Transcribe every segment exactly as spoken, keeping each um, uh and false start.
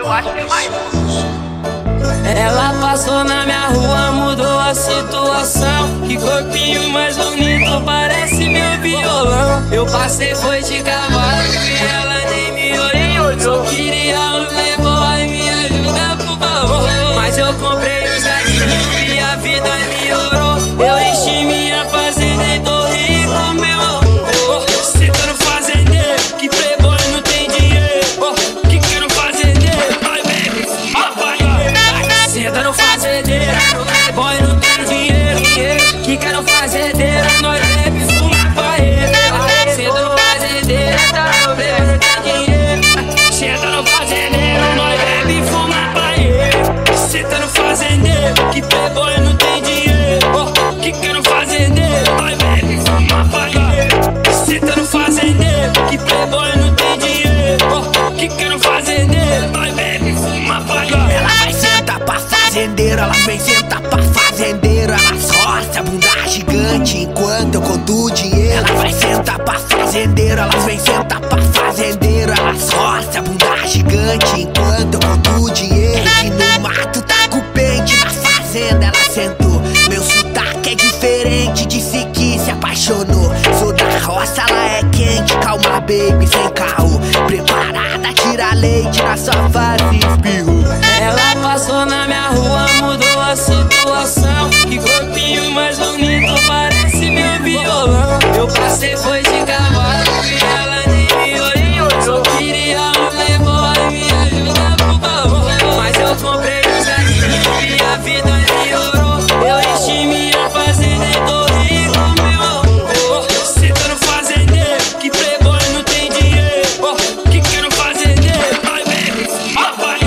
eu acho que mais. Ela passou na minha rua, mudou a situação. Que corpinho mais bonito, parece meu violão. Eu passei, foi de cavalo e ela nem me olhou. Só queria um playboy, me ajuda por favor. Mas eu comprei os gatinhos e a vida melhorou. Eu enchi minha fazenda e tô rico, meu amor. Cê tá no fazendeiro, que playboy não tem dinheiro. Que quero fazendeiro, vai baby, papai. Cê tá no fazendeiro, playboy não tem dinheiro. Que quero fazendeiro, nós bebe, fuma paeira. Cê tá no fazendeiro, playboy não tem dinheiro. Cê tá no fazendeiro, nós bebe, fuma paeira. Cê tá no fazendeiro, que playboy não tem dinheiro. Que quero fazendeiro, nós bebe, fuma paeira. Cê tá no fazendeiro, que playboy não tem dinheiro. Que quero fazendeiro, nós bebe, fuma paeira. Ela vai sentar pra fazendeira, ela vem sentar pra fazendeira. Elas roça, bunda gigante enquanto eu conto o dinheiro. Ela vai sentar pra fazendeira, ela vem sentar pra fazendeira. Elas roça, bunda gigante enquanto eu conto o dinheiro. E no mato tá com o pente, na fazenda ela sentou. Meu sotaque é diferente, disse que se apaixonou. Sou da roça, ela é quente, calma baby, sem caô. Preparada, tira leite na sua face, espirrou. Ela passou na minha rua, mudou a situação. Que corpinho mais bonito, parece meu violão. Eu passei, foi de cavalo e ela nem me olhou. Só queria um playboy, me ajuda por favor. Mas eu comprei os gatinhos e a vida melhorou. Eu enchi minha fazenda e tô rico, meu amor. Cê tá no fazendeiro, que playboy não tem dinheiro. Que quero fazendeiro, nós bebe, papai.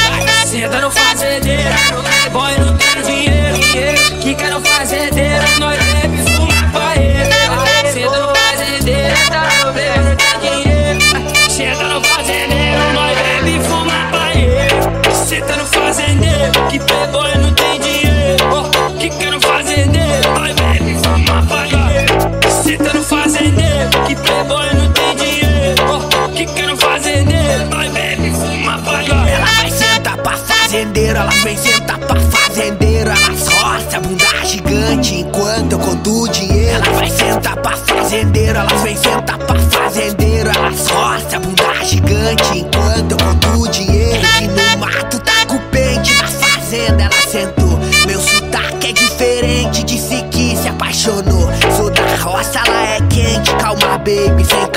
Cê tá no fazendeiro, playboy não tem dinheiro. Que quero fazendeiro, nós bebe, fuma paeira. Cê tá no fazendeiro, playboy não tem dinheiro. Cê tá no fazendeiro, nós bebe, fuma paeira. Cê tá no fazendeiro, que playboy não tem dinheiro. Que quero fazendeiro, nós bebe, fuma paeira. Cê tá no fazendeiro, que playboy não tem dinheiro. Que quero fazendeiro, nós bebe, fuma paeira. Ela vai sentar pra fazendeira, ela vem sentar pra fazendeira. Elas roça, bunda gigante enquanto eu conto o dinheiro. Ela vai sentar pra fazendeira, ela vem sentar pra fazendeira. Elas roça, bunda gigante enquanto eu conto o dinheiro. E no mato tá com o pente, na fazenda ela sentou. Meu sotaque é diferente, disse que se apaixonou. Sou da roça, ela é quente, calma baby, sem